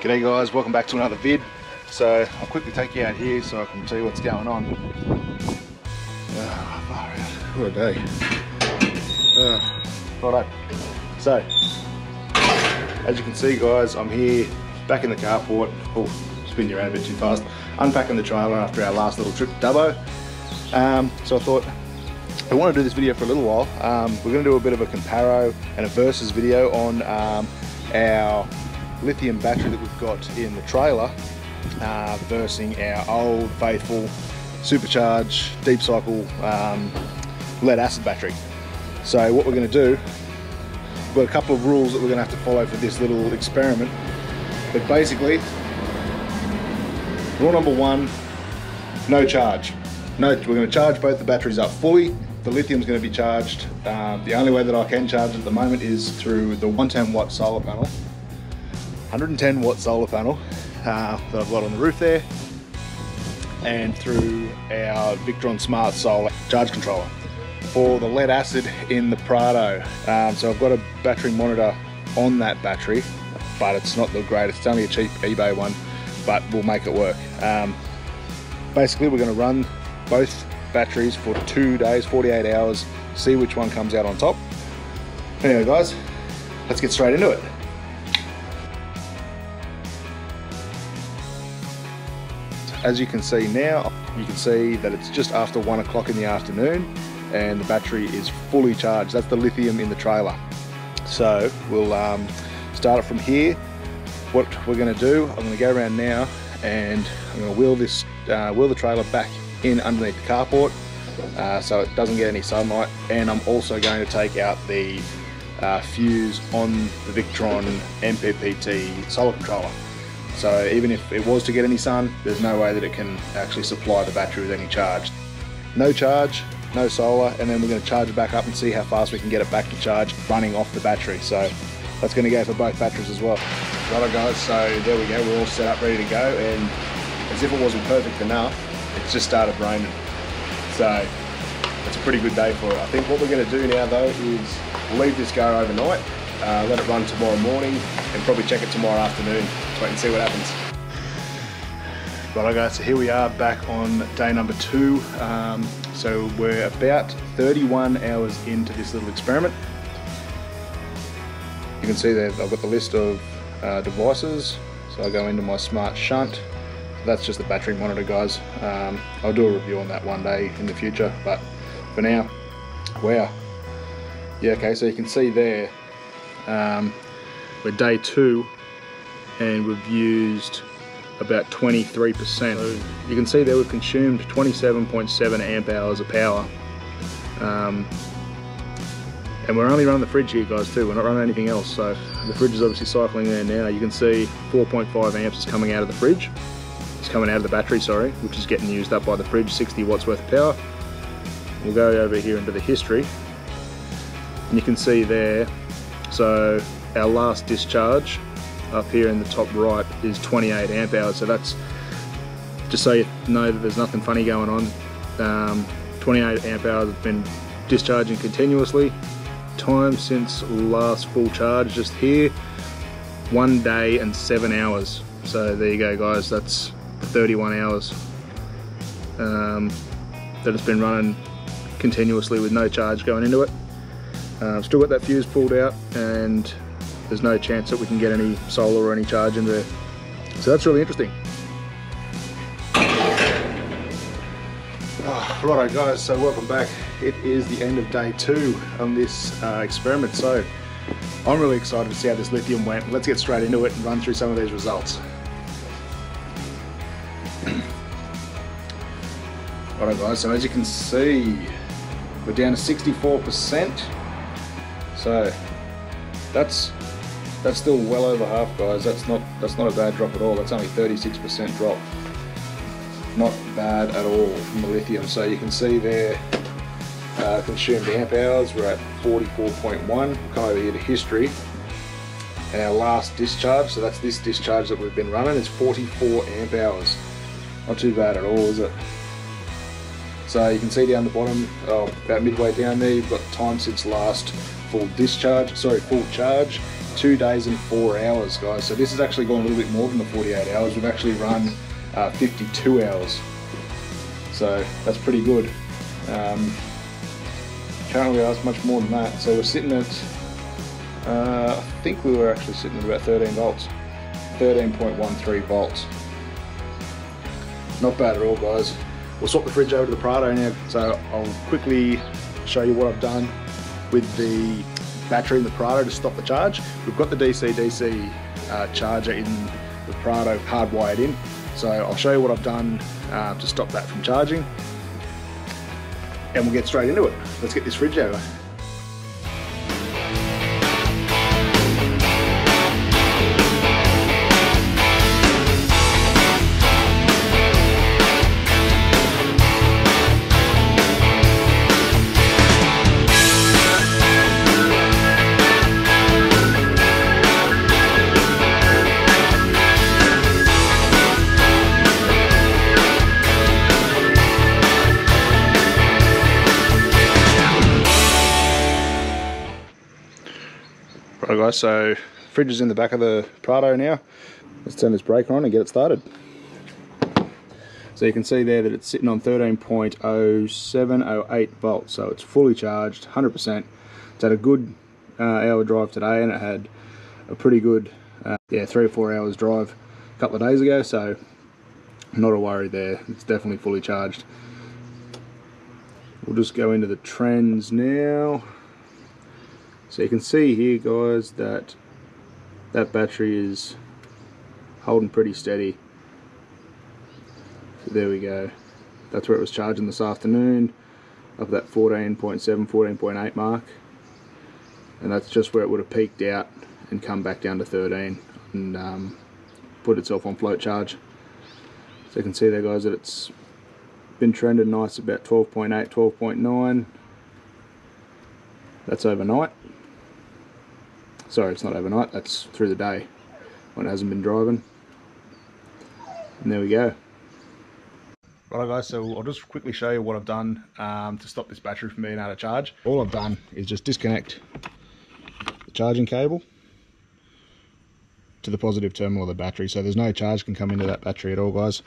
G'day guys, welcome back to another vid. So I'll quickly take you out here so I can tell you what's going on. What a day. Righto. So, as you can see guys, I'm here back in the carport. Oh, spin you around a bit too fast. Unpacking the trailer after our last little trip to Dubbo. So I thought, I want to do this video for a little while. We're going to do a bit of a comparo and a versus video on our lithium battery that we've got in the trailer versus our old faithful Supercharge deep cycle lead acid battery. So what we're going to do, we've got a couple of rules that we're going to have to follow for this little experiment. But basically, rule number one, no charge. No, we're going to charge both the batteries up fully. The lithium's going to be charged. The only way that I can charge it at the moment is through the 110 watt solar panel. 110 watt solar panel that I've got on the roof there, and through our Victron Smart Solar charge controller for the lead acid in the Prado. So I've got a battery monitor on that battery, but it's not the greatest. It's only a cheap eBay one, but we'll make it work. Basically, we're going to run both batteries for 2 days, 48 hours, see which one comes out on top. Anyway guys, let's get straight into it. As you can see now, you can see that it's just after 1 o'clock in the afternoon and the battery is fully charged. That's the lithium in the trailer. So we'll start it from here. What we're going to do, I'm going to go around now and I'm going to wheel the trailer back in underneath the carport so it doesn't get any sunlight, and I'm also going to take out the fuse on the Victron MPPT solar controller. So even if it was to get any sun, there's no way that it can actually supply the battery with any charge. No charge, no solar, and then we're going to charge it back up and see how fast we can get it back to charge running off the battery. So that's going to go for both batteries as well. Righto guys, so there we go, we're all set up ready to go, and as if it wasn't perfect enough, it's just started raining. So it's a pretty good day for it. I think what we're going to do now though is leave this go overnight, let it run tomorrow morning, and probably check it tomorrow afternoon. Let's wait and see what happens. Right guys, so here we are back on day number 2. So we're about 31 hours into this little experiment. You can see there I've got the list of devices. So I'll go into my smart shunt. That's just the battery monitor guys. I'll do a review on that one day in the future, but for now, wow. Yeah, okay, so you can see there, we're day 2 and we've used about 23%. So you can see there we've consumed 27.7 amp hours of power. And we're only running the fridge here guys too, we're not running anything else. So the fridge is obviously cycling there now. You can see 4.5 amps is coming out of the fridge. It's coming out of the battery, sorry, which is getting used up by the fridge, 60 watts worth of power. We'll go over here into the history. And you can see there, so our last discharge up here in the top right is 28 amp hours. So that's, just so you know that there's nothing funny going on. 28 amp hours have been discharging continuously. Time since last full charge just here, 1 day and 7 hours. So there you go guys, that's 31 hours that it's been running continuously with no charge going into it. Still got that fuse pulled out and there's no chance that we can get any solar or any charge in there. So that's really interesting. Righto guys, so welcome back. It is the end of day 2 on this experiment. So I'm really excited to see how this lithium went. Let's get straight into it and run through some of these results. Alright guys, so as you can see, we're down to 64%. So that's still well over half guys. That's not a bad drop at all. That's only 36% drop. Not bad at all from the lithium. So you can see there, consumed amp hours, we're at 44.1. We'll come over here to history. And our last discharge, so that's this discharge that we've been running, is 44 amp hours. Not too bad at all, is it? So you can see down the bottom, about midway down there, you've got time since last full charge, 2 days and 4 hours, guys. So this has actually gone a little bit more than the 48 hours. We've actually run 52 hours. So that's pretty good. Currently that's much more than that. So we're sitting at, I think we were actually sitting at about 13 volts. 13.13 volts. Not bad at all, guys. We'll swap the fridge over to the Prado now. So I'll quickly show you what I've done with the battery in the Prado to stop the charge. We've got the DC-DC charger in the Prado hardwired in. So I'll show you what I've done to stop that from charging. And we'll get straight into it. Let's get this fridge over. Right guys, so fridge is in the back of the Prado now. Let's turn this breaker on and get it started. So you can see there that it's sitting on 13.0708 volts, so it's fully charged, 100%. It's had a good hour drive today, and it had a pretty good 3 or 4 hours drive a couple of days ago, so not a worry there. It's definitely fully charged. We'll just go into the trends now. So you can see here, guys, that that battery is holding pretty steady. So there we go. That's where it was charging this afternoon, up that 14.7, 14.8 mark. And that's just where it would have peaked out and come back down to 13 and put itself on float charge. So you can see there, guys, that it's been trending nice about 12.8, 12.9. That's overnight. Sorry, it's not overnight, that's through the day when it hasn't been driving. And there we go. Right guys, so I'll just quickly show you what I've done to stop this battery from being able to charge. All I've done is just disconnect the charging cable to the positive terminal of the battery, so there's no charge can come into that battery at all, guys.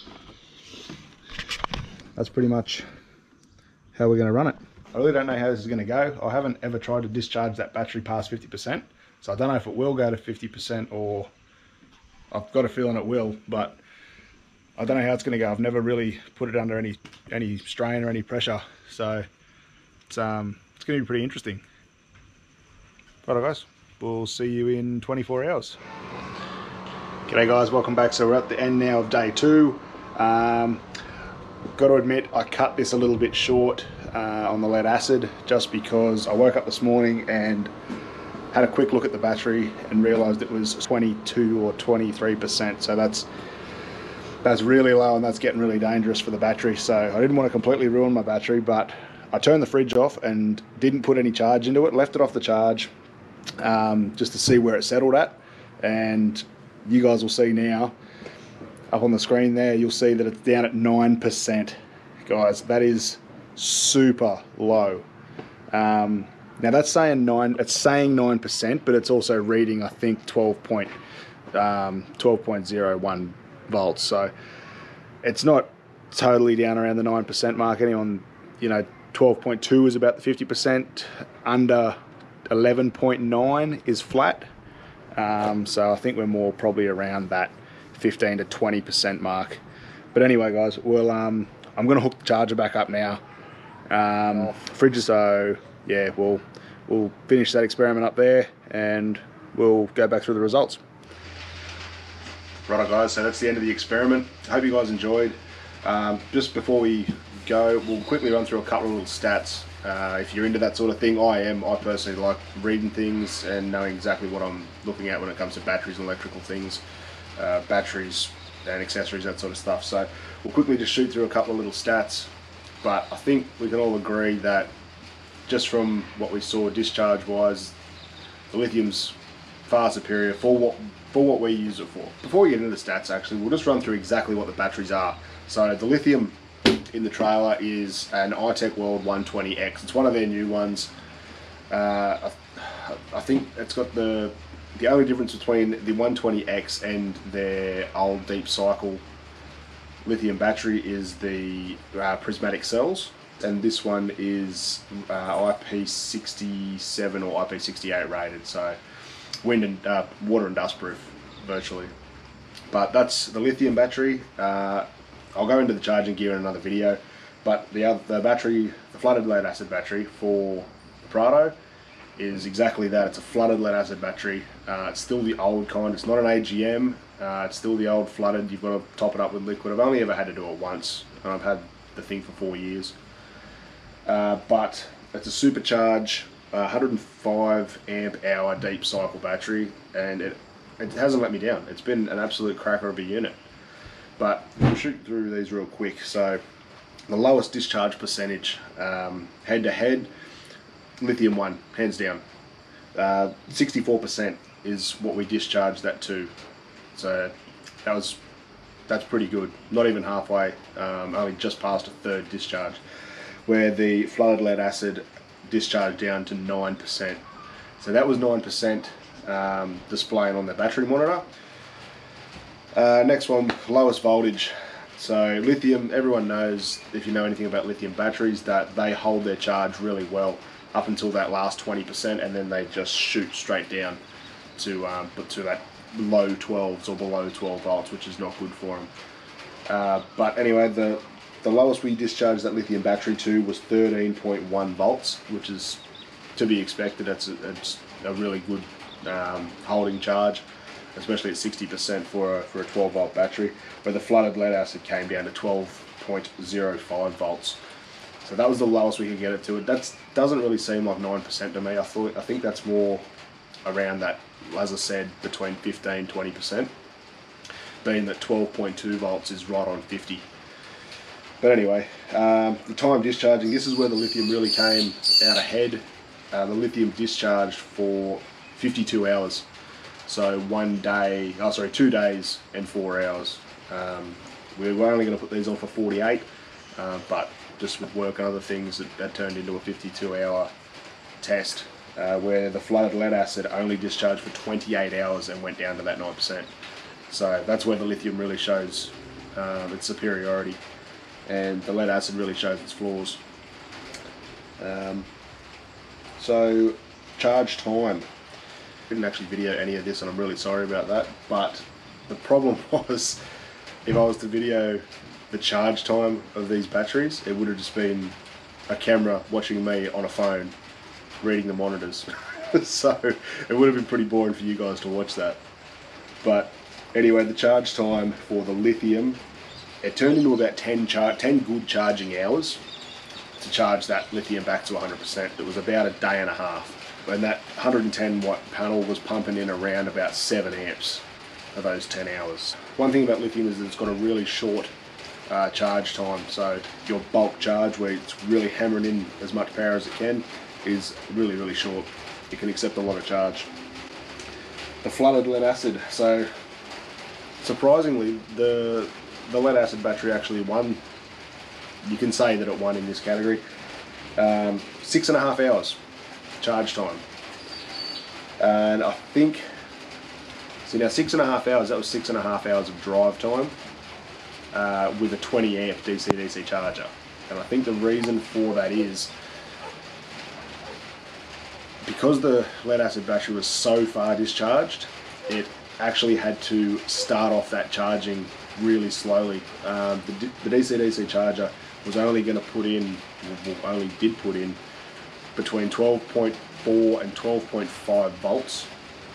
That's pretty much how we're going to run it. I really don't know how this is going to go. I haven't ever tried to discharge that battery past 50%, so I don't know if it will go to 50%, or I've got a feeling it will, but I don't know how it's going to go. I've never really put it under any strain or any pressure, so it's going to be pretty interesting. Righto guys, we'll see you in 24 hours. G'day guys, welcome back. So we're at the end now of day 2. Got to admit, I cut this a little bit short on the lead acid, just because I woke up this morning and had a quick look at the battery and realized it was 22 or 23%, so that's really low, and that's getting really dangerous for the battery. So I didn't want to completely ruin my battery, but I turned the fridge off and didn't put any charge into it, left it off the charge just to see where it settled at. And you guys will see now up on the screen there, you'll see that it's down at 9%. Guys, that is super low. Now that's saying 9%, but it's also reading, I think, 12.01 volts. So it's not totally down around the 9% mark. Anyone, 12.2 is about the 50%. Under 11.9 is flat. So I think we're more probably around that 15 to 20% mark. But anyway, guys, we'll I'm going to hook the charger back up now. Fridge, so yeah, we'll finish that experiment up there and we'll go back through the results. Righto guys, so that's the end of the experiment. I hope you guys enjoyed. Just before we go, we'll quickly run through a couple of little stats. If you're into that sort of thing, I personally like reading things and knowing exactly what I'm looking at when it comes to batteries and electrical things, batteries and accessories, that sort of stuff. So we'll quickly just shoot through a couple of little stats, but I think we can all agree that just from what we saw discharge wise, the lithium's far superior for what we use it for. Before we get into the stats, actually, we'll just run through exactly what the batteries are. So the lithium in the trailer is an iTechWorld 120X. It's one of their new ones. I think it's got the the only difference between the 120X and their old deep cycle lithium battery is the prismatic cells, and this one is IP67 or IP68 rated, so wind and water and dust proof virtually. But that's the lithium battery. I'll go into the charging gear in another video, but the battery, the flooded lead acid battery for the Prado, is exactly that. It's a flooded lead acid battery. It's still the old kind. It's not an AGM. It's still the old flooded. You've got to top it up with liquid. I've only ever had to do it once, and I've had the thing for 4 years. But it's a Supercharge 105 amp hour deep cycle battery, and it hasn't let me down. It's been an absolute cracker of a unit. But we'll shoot through these real quick. So the lowest discharge percentage, head to head, Lithium one, hands down. 64% is what we discharged that to. So that's pretty good. Not even halfway, only just past a third discharge. Where the flooded lead acid discharged down to 9%. So that was 9% displaying on the battery monitor. Next one, lowest voltage. So lithium, everyone knows, if you know anything about lithium batteries, that they hold their charge really well up until that last 20%, and then they just shoot straight down to that low 12s or below 12 volts, which is not good for them. But anyway, the lowest we discharged that lithium battery to was 13.1 volts, which is to be expected. It's a really good holding charge, especially at 60% for a 12 volt battery, where the flooded lead acid came down to 12.05 volts. So that was the lowest we could get it to. That doesn't really seem like 9% to me. I think that's more around that, as I said, between 15-20%, being that 12.2 volts is right on 50. But anyway, the time discharging, this is where the lithium really came out ahead. The lithium discharged for 52 hours. So 2 days and 4 hours. We were only going to put these on for 48, but just with work and other things, that turned into a 52-hour test, where the flooded lead acid only discharged for 28 hours and went down to that 9%. So that's where the lithium really shows its superiority, and the lead acid really shows its flaws. So charge time. Didn't actually video any of this, and I'm really sorry about that, but the problem was, if I was to video the charge time of these batteries, it would have just been a camera watching me on a phone reading the monitors. So it would have been pretty boring for you guys to watch that. But anyway, the charge time for the lithium, it turned into about 10 good charging hours to charge that lithium back to 100%. It was about a day and a half. And that 110 watt panel was pumping in around about 7 amps of those 10 hours. One thing about lithium is that it's got a really short charge time, so your bulk charge, where it's really hammering in as much power as it can, is really, really short. It can accept a lot of charge. The flooded lead acid, so surprisingly the lead acid battery actually won. You can say that it won in this category. 6.5 hours charge time, and I think, see now, 6.5 hours, that was 6.5 hours of drive time with a 20 amp DC-DC charger. And I think the reason for that is because the lead acid battery was so far discharged, it actually had to start off that charging really slowly. The DC-DC charger was only going to put in, only did put in, between 12.4 and 12.5 volts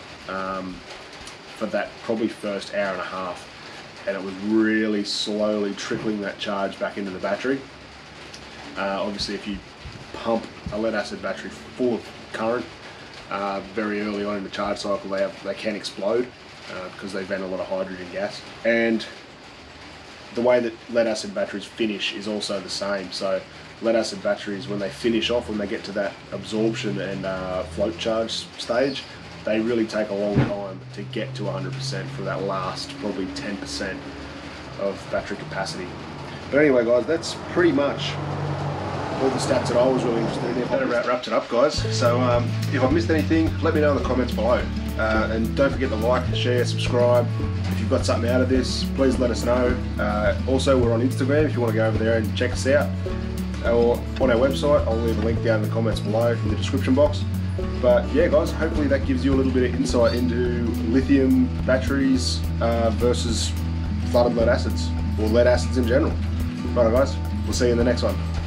for that probably first hour and a half, and it was really slowly trickling that charge back into the battery. Obviously, if you pump a lead acid battery full of current very early on in the charge cycle, they can explode because they vent a lot of hydrogen gas. And the way that lead acid batteries finish is also the same. So lead acid batteries, when they finish off, when they get to that absorption and float charge stage, they really take a long time to get to 100% for that last probably 10% of battery capacity. But anyway guys, that's pretty much all the stats that I was really interested in. That about wraps it up guys. So if I've missed anything, let me know in the comments below. and don't forget to like, share, subscribe. If you've got something out of this, please let us know. Also, we're on Instagram if you want to go over there and check us out, or on our website. I'll leave a link down in the comments below in the description box. But yeah guys, hopefully that gives you a little bit of insight into lithium batteries versus flooded lead acids, or lead acids in general. Right guys, we'll see you in the next one.